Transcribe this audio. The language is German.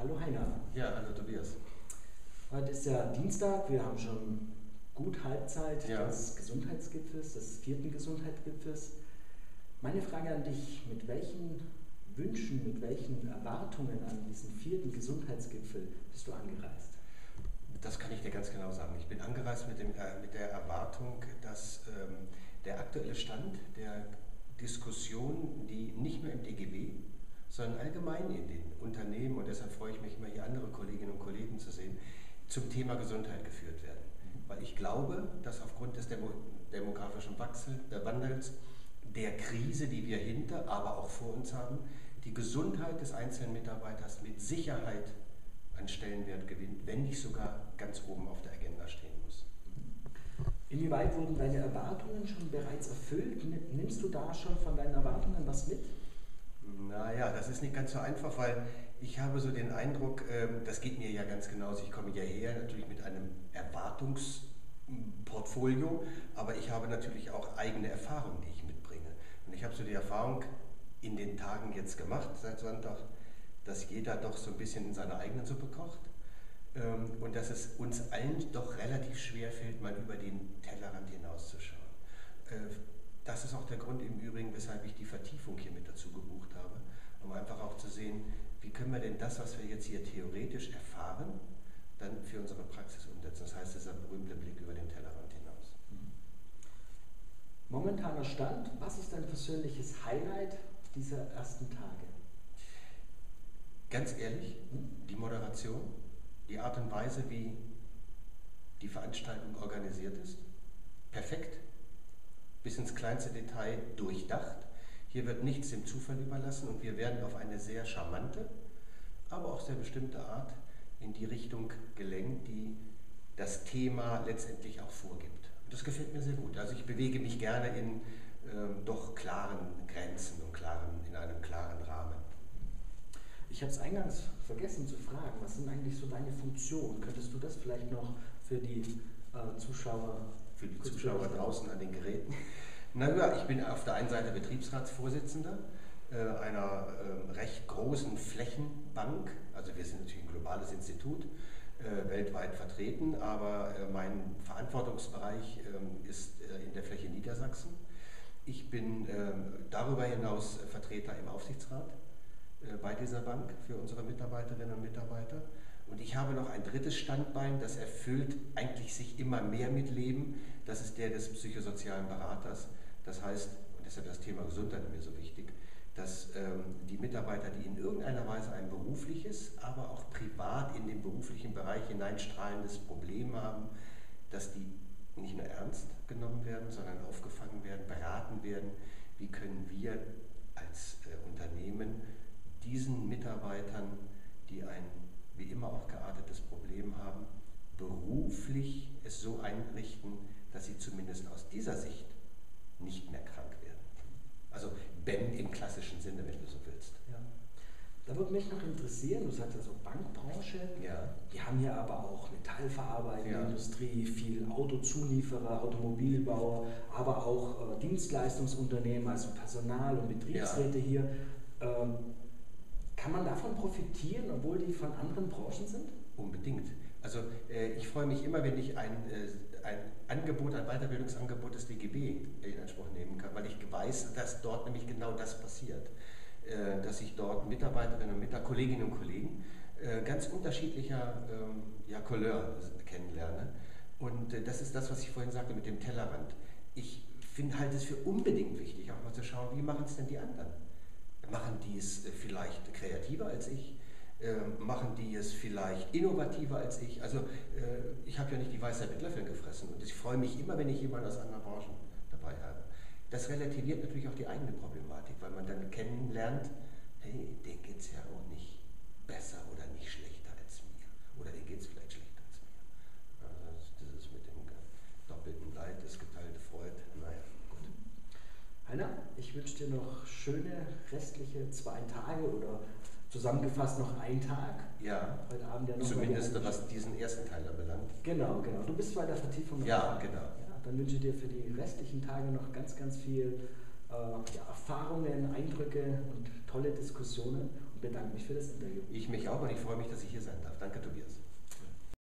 Hallo Heiner. Ja, hallo Tobias. Heute ist ja Dienstag, wir haben schon gut Halbzeit Ja. des Gesundheitsgipfels, des vierten Gesundheitsgipfels. Meine Frage an dich, mit welchen Wünschen, mit welchen Erwartungen an diesen vierten Gesundheitsgipfel bist du angereist? Das kann ich dir ganz genau sagen. Ich bin angereist mit der Erwartung, dass der aktuelle Stand der Diskussion, die nicht nur im DGB, sondern allgemein in den Unternehmen, und deshalb freue ich mich immer, hier andere Kolleginnen und Kollegen zu sehen, zum Thema Gesundheit geführt werden. Weil ich glaube, dass aufgrund des demografischen Wandels, der Krise, die wir hinter, aber auch vor uns haben, die Gesundheit des einzelnen Mitarbeiters mit Sicherheit an Stellenwert gewinnt, wenn nicht sogar ganz oben auf der Agenda stehen muss. Inwieweit wurden deine Erwartungen schon bereits erfüllt? Nimmst du da schon von deinen Erwartungen was mit? Naja, das ist nicht ganz so einfach, weil ich habe so den Eindruck, das geht mir ja ganz genauso, ich komme ja her natürlich mit einem Erwartungsportfolio, aber ich habe natürlich auch eigene Erfahrungen, die ich mitbringe. Und ich habe so die Erfahrung in den Tagen jetzt gemacht, seit Sonntag, dass jeder doch so ein bisschen in seiner eigenen Suppe kocht und dass es uns allen doch relativ schwer fällt, mal über den Tellerrand hinauszuschauen. Das ist auch der Grund im Übrigen, weshalb ich die Vertiefung hier mit dazu gebucht habe, um einfach auch zu sehen, wie können wir denn das, was wir jetzt hier theoretisch erfahren, dann für unsere Praxis umsetzen. Das heißt, dieser berühmte Blick über den Tellerrand hinaus. Momentaner Stand, was ist dein persönliches Highlight dieser ersten Tage? Ganz ehrlich, die Moderation, die Art und Weise, wie die Veranstaltung organisiert ist, perfekt, bis ins kleinste Detail durchdacht. Hier wird nichts dem Zufall überlassen und wir werden auf eine sehr charmante, aber auch sehr bestimmte Art in die Richtung gelenkt, die das Thema letztendlich auch vorgibt. Und das gefällt mir sehr gut. Also ich bewege mich gerne in doch klaren Grenzen und in einem klaren Rahmen. Ich habe es eingangs vergessen zu fragen, was sind eigentlich so deine Funktionen? Könntest du das vielleicht noch für die Zuschauer draußen an den Geräten? Na ja, ich bin auf der einen Seite Betriebsratsvorsitzender einer recht großen Flächenbank. Also wir sind natürlich ein globales Institut, weltweit vertreten, aber mein Verantwortungsbereich ist in der Fläche Niedersachsen. Ich bin darüber hinaus Vertreter im Aufsichtsrat bei dieser Bank für unsere Mitarbeiterinnen und Mitarbeiter. Und ich habe noch ein drittes Standbein, das erfüllt eigentlich sich immer mehr mit Leben. Das ist der des psychosozialen Beraters. Das heißt, und deshalb das Thema Gesundheit mir so wichtig, dass die Mitarbeiter, die in irgendeiner Weise ein berufliches, aber auch privat in den beruflichen Bereich hineinstrahlendes Problem haben, dass die nicht nur ernst genommen werden, sondern aufgefangen werden, beraten werden. Wie können wir als Unternehmen diesen Mitarbeitern, die ein wie immer auch geartetes Problem haben, beruflich es so einrichten, dass sie zumindest aus dieser Sicht nicht mehr krank werden. Also Ben im klassischen Sinne, wenn du so willst. Ja. Da würde mich noch interessieren, du sagst also Bankbranche, Ja. die haben hier aber auch metallverarbeitende Industrie, viel Autozulieferer, Automobilbauer, aber auch Dienstleistungsunternehmen, also Personal- und Betriebsräte hier. Kann man davon profitieren, obwohl die von anderen Branchen sind? Unbedingt. Also ich freue mich immer, wenn ich ein Weiterbildungsangebot des DGB in Anspruch nehmen kann, weil ich weiß, dass dort nämlich genau das passiert. Dass ich dort Mitarbeiterinnen und Kolleginnen und Kollegen ganz unterschiedlicher Couleur kennenlerne. Und das ist das, was ich vorhin sagte mit dem Tellerrand. Ich halte es für unbedingt wichtig, auch mal zu schauen, wie machen es denn die anderen? Machen die es vielleicht kreativer als ich? Machen die es vielleicht innovativer als ich? Also ich habe ja nicht die Weisheit mit Löffeln gefressen und ich freue mich immer, wenn ich jemanden aus anderen Branchen dabei habe. Das relativiert natürlich auch die eigene Problematik, weil man dann kennenlernt, hey, denen geht es ja auch nicht besser oder nicht schlechter als mir. Oder denen geht es vielleicht schlechter als mir. Also das ist mit dem doppelten Leid, das geteilte Freude. Naja, gut. Heiner, ich wünsche dir noch schöne restliche 2 Tage oder zusammengefasst noch einen Tag. Ja, heute Abend ja noch zumindest was diesen ersten Teil anbelangt. Genau. Du bist bei der Vertiefung noch Ja, dabei. genau. Ja, dann wünsche ich dir für die restlichen Tage noch ganz viel Erfahrungen, Eindrücke und tolle Diskussionen. Und bedanke mich für das Interview. Ich mich auch und ich freue mich, dass ich hier sein darf. Danke, Tobias.